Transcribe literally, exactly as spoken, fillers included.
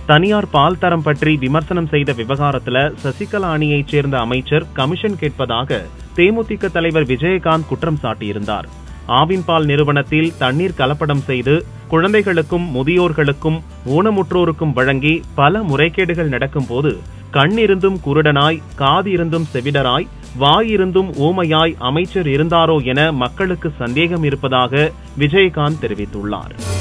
தனியார் பால் தரம் பற்றி விமர்சனம் செய்த விவகாரத்துல சசிகலா அணியைச் சேர்ந்த அமைச்சர் கமிஷன் கேட்பதாக தேமுதிக தலைவர் விஜயகாந்த் குற்றம் சாட்டியிருந்தார். ஆவின் பால் நிறுவனத்தில் தண்ணீர் கலப்படம் செய்து குழந்தைகளுக்கும் முதியோர்களுக்கும் ஊனமுற்றோருக்கும் வழங்கி பல முறைகேடுகள் நடக்கும் போது கண்ணிருந்தும் குருடனாய், காதிருந்தும் செவிடராய், வாயிருந்தும் ஊமையாய் அமைச்சர் இருந்தாரோ என மக்களுக்கு சந்தேகம் இருப்பதாக விஜயகாந்த் தெரிவித்துள்ளார்.